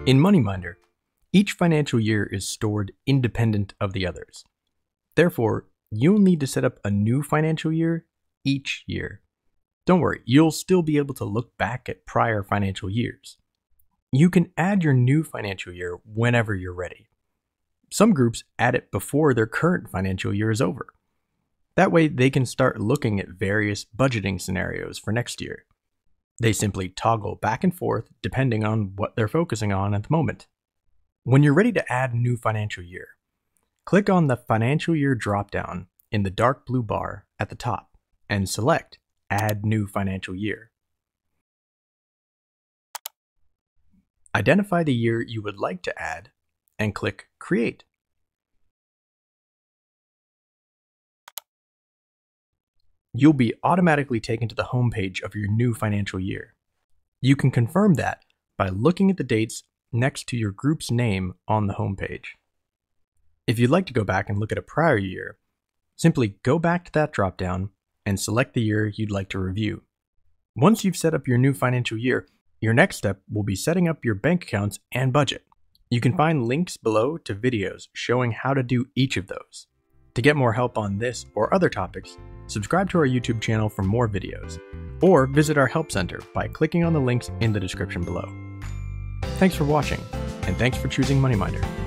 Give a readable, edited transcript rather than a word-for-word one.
In MoneyMinder, each financial year is stored independent of the others. Therefore, you'll need to set up a new financial year each year. Don't worry, you'll still be able to look back at prior financial years. You can add your new financial year whenever you're ready. Some groups add it before their current financial year is over. That way, they can start looking at various budgeting scenarios for next year. They simply toggle back and forth depending on what they're focusing on at the moment. When you're ready to add a new financial year, click on the Financial Year dropdown in the dark blue bar at the top and select Add New Financial Year. Identify the year you would like to add and click Create. You'll be automatically taken to the home page of your new financial year. You can confirm that by looking at the dates next to your group's name on the home page. If you'd like to go back and look at a prior year, simply go back to that dropdown and select the year you'd like to review. Once you've set up your new financial year, your next step will be setting up your bank accounts and budget. You can find links below to videos showing how to do each of those. To get more help on this or other topics, subscribe to our YouTube channel for more videos, or visit our Help Center by clicking on the links in the description below. Thanks for watching, and thanks for choosing MoneyMinder.